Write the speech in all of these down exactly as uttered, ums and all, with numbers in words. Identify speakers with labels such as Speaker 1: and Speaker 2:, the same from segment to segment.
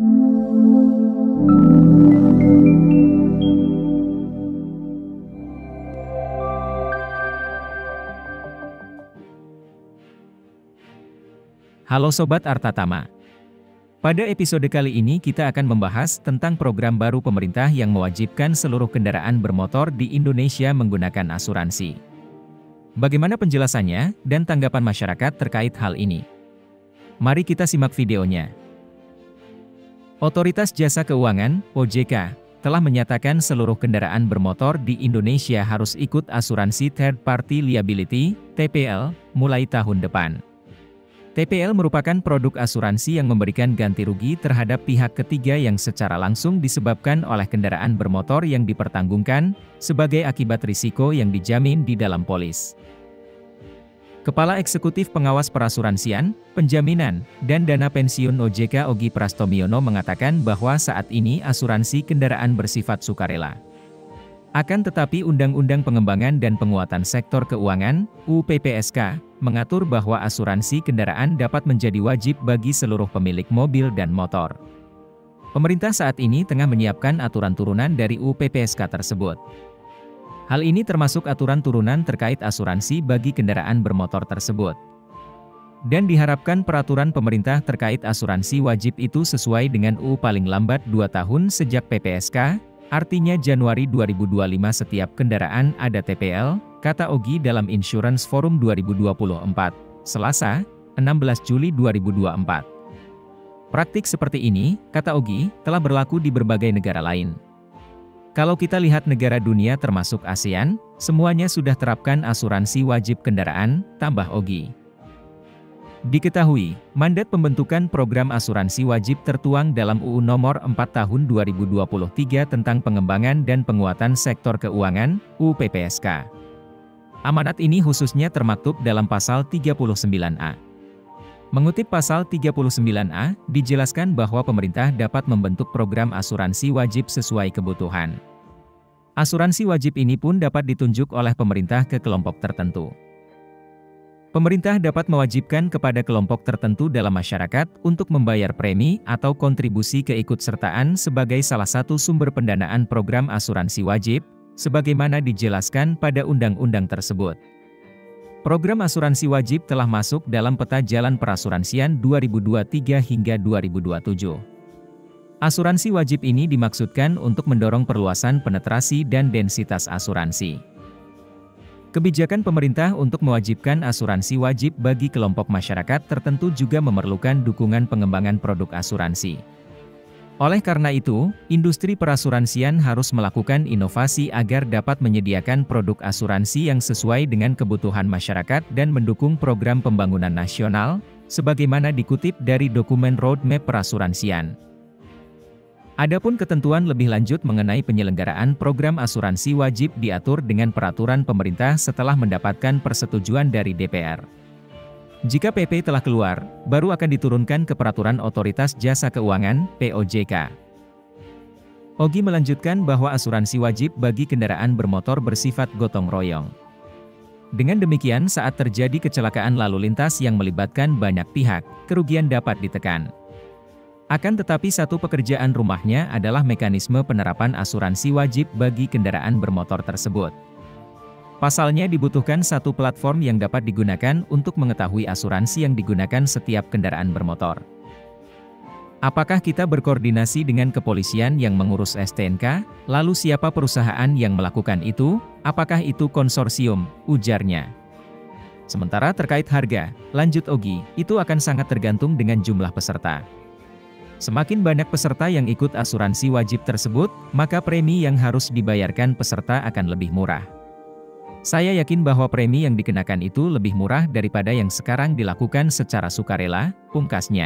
Speaker 1: Halo Sobat Artatama. Pada episode kali ini kita akan membahas tentang program baru pemerintah yang mewajibkan seluruh kendaraan bermotor di Indonesia menggunakan asuransi. Bagaimana penjelasannya dan tanggapan masyarakat terkait hal ini? Mari kita simak videonya. Otoritas Jasa Keuangan, O J K, telah menyatakan seluruh kendaraan bermotor di Indonesia harus ikut asuransi Third Party Liability, T P L, mulai tahun depan. T P L merupakan produk asuransi yang memberikan ganti rugi terhadap pihak ketiga yang secara langsung disebabkan oleh kendaraan bermotor yang dipertanggungkan, sebagai akibat risiko yang dijamin di dalam polis. Kepala Eksekutif Pengawas Perasuransian, Penjaminan, dan Dana Pensiun O J K Ogi Prastomiono mengatakan bahwa saat ini asuransi kendaraan bersifat sukarela. Akan tetapi Undang-Undang Pengembangan dan Penguatan Sektor Keuangan, U U P P S K, mengatur bahwa asuransi kendaraan dapat menjadi wajib bagi seluruh pemilik mobil dan motor. Pemerintah saat ini tengah menyiapkan aturan turunan dari U U P P S K tersebut. Hal ini termasuk aturan turunan terkait asuransi bagi kendaraan bermotor tersebut. Dan diharapkan peraturan pemerintah terkait asuransi wajib itu sesuai dengan U U paling lambat dua tahun sejak P P S K, artinya Januari dua ribu dua puluh lima setiap kendaraan ada T P L, kata Ogi dalam Insurance Forum dua ribu dua puluh empat, Selasa, enam belas Juli dua ribu dua puluh empat. Praktik seperti ini, kata Ogi, telah berlaku di berbagai negara lain. Kalau kita lihat negara dunia termasuk ASEAN, semuanya sudah terapkan asuransi wajib kendaraan, tambah Ogi. Diketahui, mandat pembentukan program asuransi wajib tertuang dalam U U Nomor empat Tahun dua ribu dua puluh tiga tentang pengembangan dan penguatan sektor keuangan, U U P P S K. Amanat ini khususnya termaktub dalam pasal tiga puluh sembilan A. Mengutip pasal tiga puluh sembilan A, dijelaskan bahwa pemerintah dapat membentuk program asuransi wajib sesuai kebutuhan. Asuransi wajib ini pun dapat ditunjuk oleh pemerintah ke kelompok tertentu. Pemerintah dapat mewajibkan kepada kelompok tertentu dalam masyarakat untuk membayar premi atau kontribusi keikutsertaan sebagai salah satu sumber pendanaan program asuransi wajib, sebagaimana dijelaskan pada undang-undang tersebut. Program asuransi wajib telah masuk dalam peta jalan perasuransian dua ribu dua puluh tiga hingga dua ribu dua puluh tujuh. Asuransi wajib ini dimaksudkan untuk mendorong perluasan penetrasi dan densitas asuransi. Kebijakan pemerintah untuk mewajibkan asuransi wajib bagi kelompok masyarakat tertentu juga memerlukan dukungan pengembangan produk asuransi. Oleh karena itu, industri perasuransian harus melakukan inovasi agar dapat menyediakan produk asuransi yang sesuai dengan kebutuhan masyarakat dan mendukung program pembangunan nasional, sebagaimana dikutip dari dokumen Roadmap Perasuransian. Adapun ketentuan lebih lanjut mengenai penyelenggaraan program asuransi wajib diatur dengan peraturan pemerintah setelah mendapatkan persetujuan dari D P R. Jika P P telah keluar, baru akan diturunkan ke peraturan Otoritas Jasa Keuangan, P O J K. Ogi melanjutkan bahwa asuransi wajib bagi kendaraan bermotor bersifat gotong royong. Dengan demikian saat terjadi kecelakaan lalu lintas yang melibatkan banyak pihak, kerugian dapat ditekan. Akan tetapi satu pekerjaan rumahnya adalah mekanisme penerapan asuransi wajib bagi kendaraan bermotor tersebut. Pasalnya dibutuhkan satu platform yang dapat digunakan untuk mengetahui asuransi yang digunakan setiap kendaraan bermotor. Apakah kita berkoordinasi dengan kepolisian yang mengurus S T N K? Lalu siapa perusahaan yang melakukan itu? Apakah itu konsorsium? Ujarnya. Sementara terkait harga, lanjut Ogi, itu akan sangat tergantung dengan jumlah peserta. Semakin banyak peserta yang ikut asuransi wajib tersebut, maka premi yang harus dibayarkan peserta akan lebih murah. Saya yakin bahwa premi yang dikenakan itu lebih murah daripada yang sekarang dilakukan secara sukarela, pungkasnya.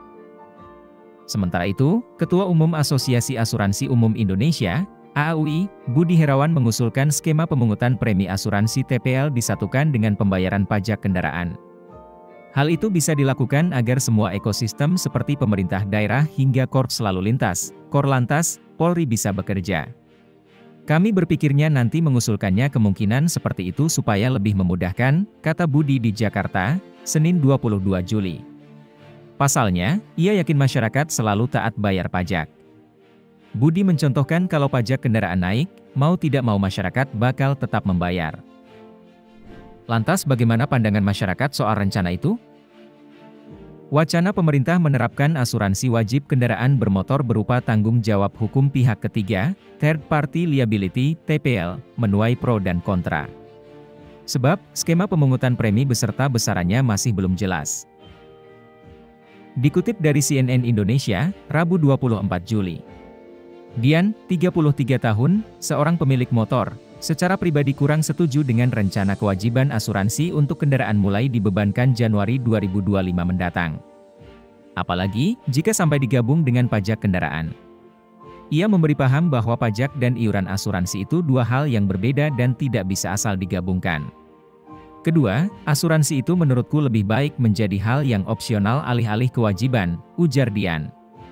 Speaker 1: Sementara itu, Ketua Umum Asosiasi Asuransi Umum Indonesia, A A U I, Budi Herawan mengusulkan skema pemungutan premi asuransi T P L disatukan dengan pembayaran pajak kendaraan. Hal itu bisa dilakukan agar semua ekosistem seperti pemerintah daerah hingga Korps Lalu Lintas, Korlantas, Polri bisa bekerja. Kami berpikirnya nanti mengusulkannya kemungkinan seperti itu supaya lebih memudahkan, kata Budi di Jakarta, Senin dua puluh dua Juli. Pasalnya, ia yakin masyarakat selalu taat bayar pajak. Budi mencontohkan kalau pajak kendaraan naik, mau tidak mau masyarakat bakal tetap membayar. Lantas bagaimana pandangan masyarakat soal rencana itu? Wacana pemerintah menerapkan asuransi wajib kendaraan bermotor berupa tanggung jawab hukum pihak ketiga, Third Party Liability (T P L), menuai pro dan kontra. Sebab, skema pemungutan premi beserta besarannya masih belum jelas. Dikutip dari C N N Indonesia, Rabu dua puluh empat Juli. Dian, tiga puluh tiga tahun, seorang pemilik motor, secara pribadi kurang setuju dengan rencana kewajiban asuransi untuk kendaraan mulai dibebankan Januari dua ribu dua puluh lima mendatang. Apalagi, jika sampai digabung dengan pajak kendaraan. Ia memberi paham bahwa pajak dan iuran asuransi itu dua hal yang berbeda dan tidak bisa asal digabungkan. Kedua, asuransi itu menurutku lebih baik menjadi hal yang opsional alih-alih kewajiban, ujar Dian.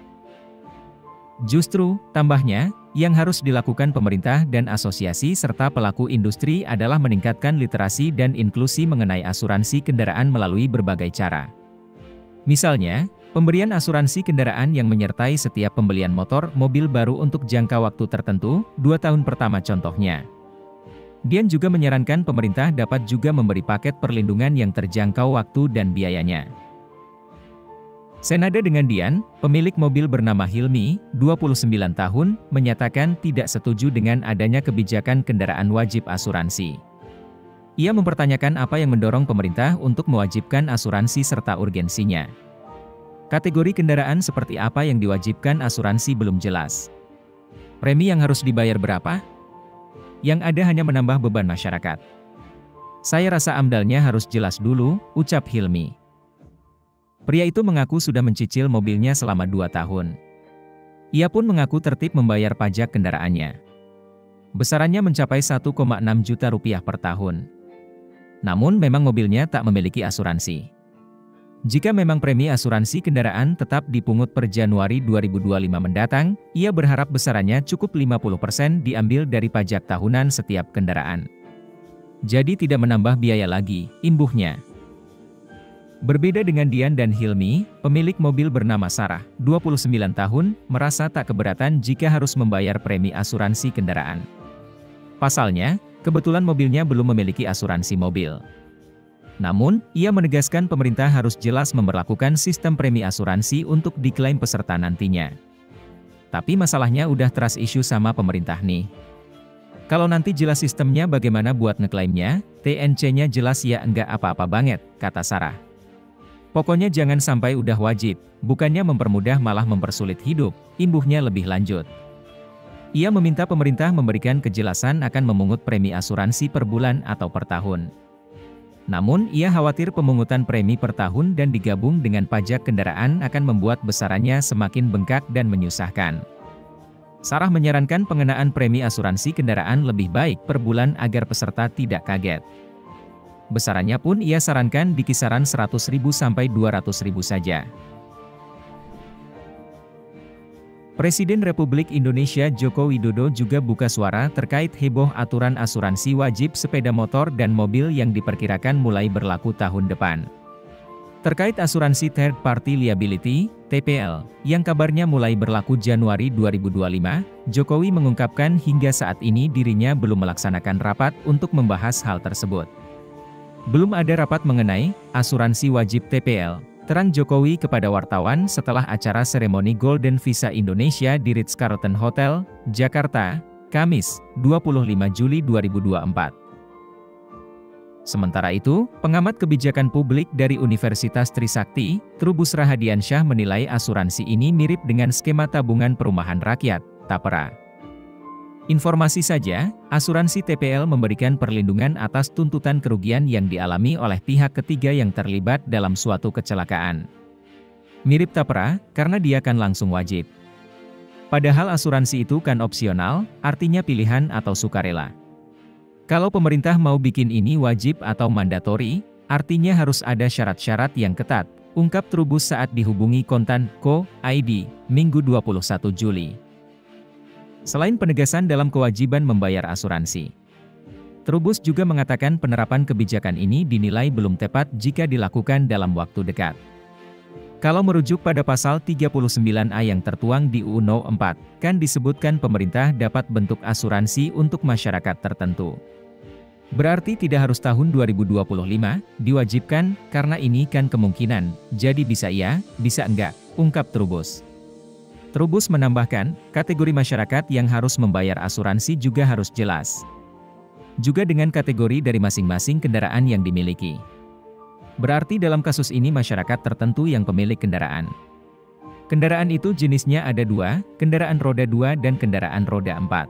Speaker 1: Justru, tambahnya, yang harus dilakukan pemerintah dan asosiasi serta pelaku industri adalah meningkatkan literasi dan inklusi mengenai asuransi kendaraan melalui berbagai cara. Misalnya, pemberian asuransi kendaraan yang menyertai setiap pembelian motor mobil baru untuk jangka waktu tertentu, dua tahun pertama contohnya. Dian juga menyarankan pemerintah dapat juga memberi paket perlindungan yang terjangkau waktu dan biayanya. Senada dengan Dian, pemilik mobil bernama Hilmi, dua puluh sembilan tahun, menyatakan tidak setuju dengan adanya kebijakan kendaraan wajib asuransi. Ia mempertanyakan apa yang mendorong pemerintah untuk mewajibkan asuransi serta urgensinya. Kategori kendaraan seperti apa yang diwajibkan asuransi belum jelas. Premi yang harus dibayar berapa? Yang ada hanya menambah beban masyarakat. Saya rasa amdalnya harus jelas dulu, ucap Hilmi. Pria itu mengaku sudah mencicil mobilnya selama dua tahun. Ia pun mengaku tertib membayar pajak kendaraannya. Besarannya mencapai satu koma enam juta rupiah per tahun. Namun memang mobilnya tak memiliki asuransi. Jika memang premi asuransi kendaraan tetap dipungut per Januari dua ribu dua puluh lima mendatang, ia berharap besarannya cukup lima puluh persen diambil dari pajak tahunan setiap kendaraan. Jadi tidak menambah biaya lagi, imbuhnya. Berbeda dengan Dian dan Hilmi, pemilik mobil bernama Sarah, dua puluh sembilan tahun, merasa tak keberatan jika harus membayar premi asuransi kendaraan. Pasalnya, kebetulan mobilnya belum memiliki asuransi mobil. Namun, ia menegaskan pemerintah harus jelas memberlakukan sistem premi asuransi untuk diklaim peserta nantinya. Tapi masalahnya udah trust issue sama pemerintah nih. Kalau nanti jelas sistemnya bagaimana buat ngeklaimnya, T N C-nya jelas ya enggak apa-apa banget, kata Sarah. Pokoknya jangan sampai udah wajib, bukannya mempermudah malah mempersulit hidup, imbuhnya lebih lanjut. Ia meminta pemerintah memberikan kejelasan akan memungut premi asuransi per bulan atau per tahun. Namun, ia khawatir pemungutan premi per tahun dan digabung dengan pajak kendaraan akan membuat besarannya semakin bengkak dan menyusahkan. Sarah menyarankan pengenaan premi asuransi kendaraan lebih baik per bulan agar peserta tidak kaget. Besarannya pun ia sarankan di kisaran seratus ribu sampai dua ratus ribu saja. Presiden Republik Indonesia Joko Widodo juga buka suara terkait heboh aturan asuransi wajib sepeda motor dan mobil yang diperkirakan mulai berlaku tahun depan. Terkait asuransi Third Party Liability (T P L) yang kabarnya mulai berlaku Januari dua ribu dua puluh lima, Jokowi mengungkapkan hingga saat ini dirinya belum melaksanakan rapat untuk membahas hal tersebut. Belum ada rapat mengenai asuransi wajib T P L, terang Jokowi kepada wartawan setelah acara seremoni Golden Visa Indonesia di Ritz-Carlton Hotel, Jakarta, Kamis, dua puluh lima Juli dua ribu dua puluh empat. Sementara itu, pengamat kebijakan publik dari Universitas Trisakti, Trubus Rahadiansyah menilai asuransi ini mirip dengan skema tabungan perumahan rakyat, Tapera. Informasi saja, asuransi T P L memberikan perlindungan atas tuntutan kerugian yang dialami oleh pihak ketiga yang terlibat dalam suatu kecelakaan. Mirip Tapera, karena dia kan langsung wajib. Padahal asuransi itu kan opsional, artinya pilihan atau sukarela. Kalau pemerintah mau bikin ini wajib atau mandatori, artinya harus ada syarat-syarat yang ketat, ungkap Trubus saat dihubungi kontan ko titik i d, Minggu dua puluh satu Juli. Selain penegasan dalam kewajiban membayar asuransi, Trubus juga mengatakan penerapan kebijakan ini dinilai belum tepat jika dilakukan dalam waktu dekat. Kalau merujuk pada pasal tiga puluh sembilan A yang tertuang di U U No empat, kan disebutkan pemerintah dapat bentuk asuransi untuk masyarakat tertentu. Berarti tidak harus tahun dua ribu dua puluh lima, diwajibkan, karena ini kan kemungkinan, jadi bisa iya, bisa enggak, ungkap Trubus. Trubus menambahkan, kategori masyarakat yang harus membayar asuransi juga harus jelas. Juga dengan kategori dari masing-masing kendaraan yang dimiliki. Berarti dalam kasus ini masyarakat tertentu yang pemilik kendaraan. Kendaraan itu jenisnya ada dua, kendaraan roda dua dan kendaraan roda empat.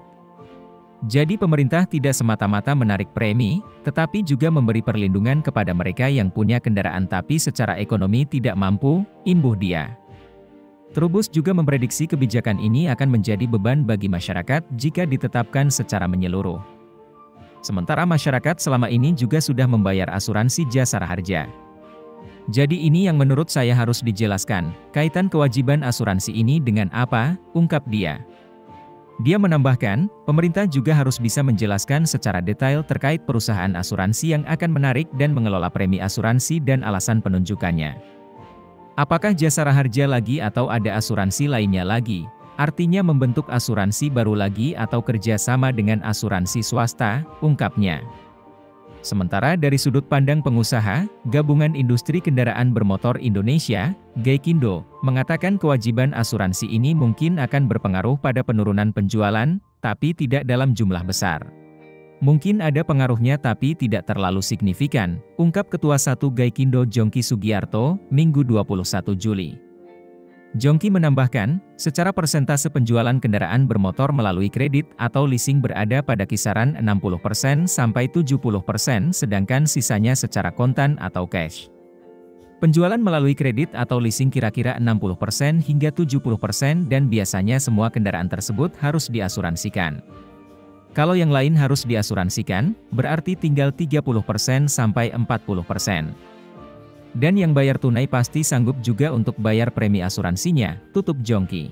Speaker 1: Jadi pemerintah tidak semata-mata menarik premi, tetapi juga memberi perlindungan kepada mereka yang punya kendaraan tapi secara ekonomi tidak mampu, imbuh dia. Trubus juga memprediksi kebijakan ini akan menjadi beban bagi masyarakat jika ditetapkan secara menyeluruh. Sementara masyarakat selama ini juga sudah membayar asuransi jasara harja. Jadi ini yang menurut saya harus dijelaskan, kaitan kewajiban asuransi ini dengan apa, ungkap dia. Dia menambahkan, pemerintah juga harus bisa menjelaskan secara detail terkait perusahaan asuransi yang akan menarik dan mengelola premi asuransi dan alasan penunjukannya. Apakah jasara harja lagi atau ada asuransi lainnya lagi? Artinya membentuk asuransi baru lagi atau kerjasama dengan asuransi swasta, ungkapnya. Sementara dari sudut pandang pengusaha, Gabungan Industri Kendaraan Bermotor Indonesia, Gaikindo, mengatakan kewajiban asuransi ini mungkin akan berpengaruh pada penurunan penjualan, tapi tidak dalam jumlah besar. Mungkin ada pengaruhnya tapi tidak terlalu signifikan, ungkap Ketua satu Gaikindo Jongki Sugiarto, Minggu dua puluh satu Juli. Jongki menambahkan, secara persentase penjualan kendaraan bermotor melalui kredit atau leasing berada pada kisaran enam puluh persen sampai tujuh puluh persen sedangkan sisanya secara kontan atau cash. Penjualan melalui kredit atau leasing kira-kira enam puluh persen hingga tujuh puluh persen dan biasanya semua kendaraan tersebut harus diasuransikan. Kalau yang lain harus diasuransikan, berarti tinggal tiga puluh persen sampai empat puluh persen. Dan yang bayar tunai pasti sanggup juga untuk bayar premi asuransinya, tutup Jongki.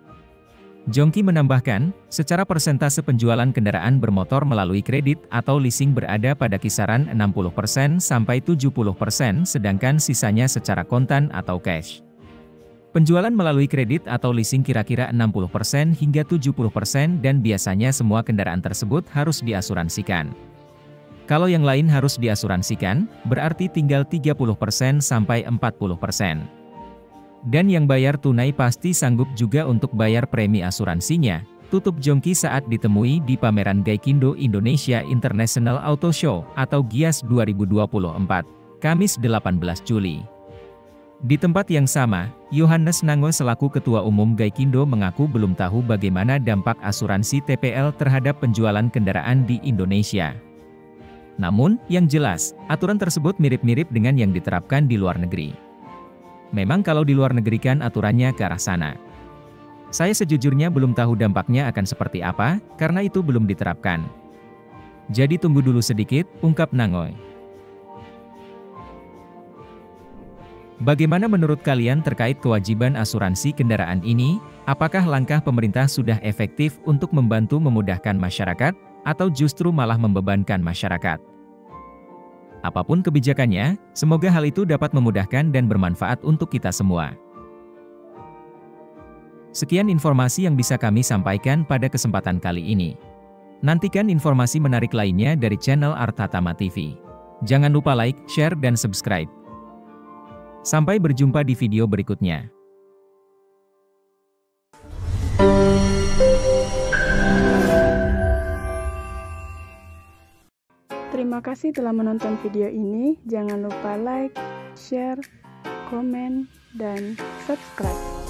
Speaker 1: Jongki menambahkan, secara persentase penjualan kendaraan bermotor melalui kredit atau leasing berada pada kisaran enam puluh persen sampai tujuh puluh persen sedangkan sisanya secara kontan atau cash. Penjualan melalui kredit atau leasing kira-kira enam puluh persen hingga tujuh puluh persen dan biasanya semua kendaraan tersebut harus diasuransikan. Kalau yang lain harus diasuransikan, berarti tinggal tiga puluh persen sampai empat puluh persen. Dan yang bayar tunai pasti sanggup juga untuk bayar premi asuransinya, tutup Jongki saat ditemui di pameran Gaikindo Indonesia International Auto Show atau GIAS dua ribu dua puluh empat, Kamis delapan belas Juli. Di tempat yang sama, Yohanes Nango selaku Ketua Umum Gaikindo mengaku belum tahu bagaimana dampak asuransi T P L terhadap penjualan kendaraan di Indonesia. Namun, yang jelas, aturan tersebut mirip-mirip dengan yang diterapkan di luar negeri. Memang kalau di luar negeri kan aturannya ke arah sana. Saya sejujurnya belum tahu dampaknya akan seperti apa, karena itu belum diterapkan. Jadi tunggu dulu sedikit, ungkap Nangoy. Bagaimana menurut kalian terkait kewajiban asuransi kendaraan ini? Apakah langkah pemerintah sudah efektif untuk membantu memudahkan masyarakat? Atau justru malah membebankan masyarakat? Apapun kebijakannya, semoga hal itu dapat memudahkan dan bermanfaat untuk kita semua. Sekian informasi yang bisa kami sampaikan pada kesempatan kali ini. Nantikan informasi menarik lainnya dari channel Artatama T V. Jangan lupa like, share, dan subscribe. Sampai berjumpa di video berikutnya.
Speaker 2: Terima kasih telah menonton video ini. Jangan lupa like, share, komen, dan subscribe.